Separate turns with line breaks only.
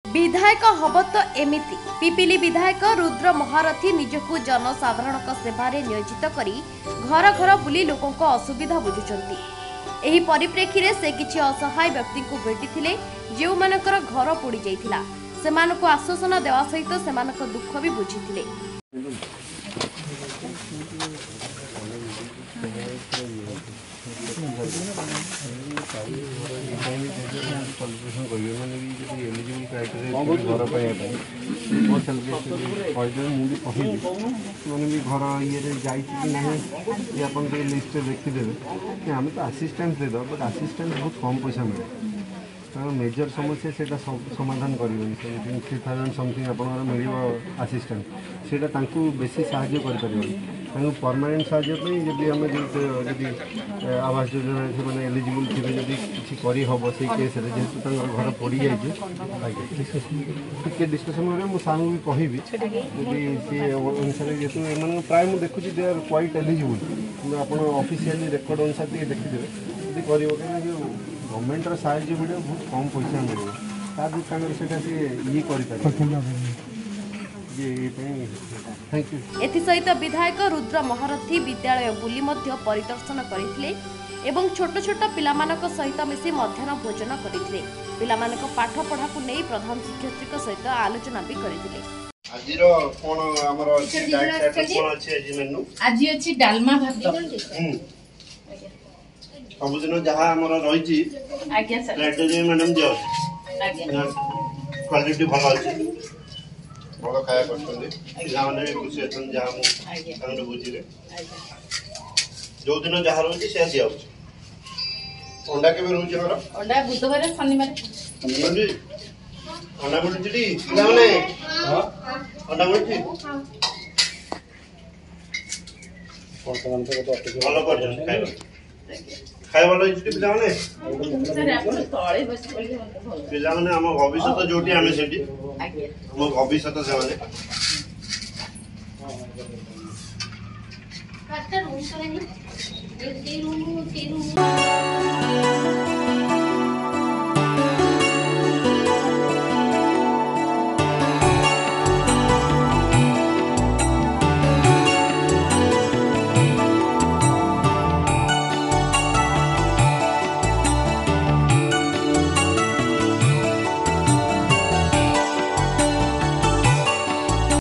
विधायक हब तो एमिति पिपिली विधायक रुद्र महारथी निजकू जनसाधारण सेवारे नियोजित करी घर घर बुली लोकों असुविधा बुझुचंती। एही परिप्रेक्षी रे से किछि असहाय व्यक्ति को भेटिथिले जेउ मानकर घर पोड़ी जाइथिला सेमानकु आश्वासन देवा सहित सेमानक दुख भी बुझिथिले।
आम तो आसीस्टान्स देद बट आसीस्टान्स बहुत कम पैसा मिले कारण मेजर समस्या से समाधान कर 3000 समथिंग आप मिल आसीस्टान्स से बेसी साहाय्य कर परमानेंट साहाय्य जब आम जब आवास योजना से मैंने एलिजिबल थे जब किसी करहब से केस जेहतु घर पड़ जाए डिस्कसन मुझे सार भी कहबी जदि सी अनुसार जेहतु प्राय मुझे देखुची दे आर क्वाइट एलिजिबल आप ऑफिशियली रेकर्ड अनुसार देखीदे जब कर गवर्नमेंटर साहाय्य मिले बहुत कम पैसा मिले ताकि ये
एथिसहित विधायक रुद्र महारथी विद्यालय बुली मध्य परिदर्शन करथिले एवं छोट छोट पिलामानक सहित मिसी मध्याह्न भोजन करथिले। पिलामानक पाठ पढ़ा को नै प्रधान शिक्षक सहित आलोचना भी करथिले।
आजिर कोन हमर डाइट चार्ट कोन अछि आजि मेनू
आजि अछि डालमा भात
सब दिन जहाँ हमर रहिछि
आज्ञा सर
रेड मैडम दियो
आज्ञा
क्वालिटी भल अछि बड़ खाया करछन पिला माने खुशी अछन जहाँ मु तांड बुझी रे जो दिन जहाँ रहिछि से दियो अंडा के रहउछि हमर
अंडा बुधवार शनिवार
जी अंडा मिलुछि पिला माने हां अंडा मिलुछि वर्तमान से तो भल करछन खाय वाला इति पिला माने
सर आपण तळे बस बोली भल
पिला माने हम भविष्य जोटी आमे सेठी हम भविष्य से माने
रूम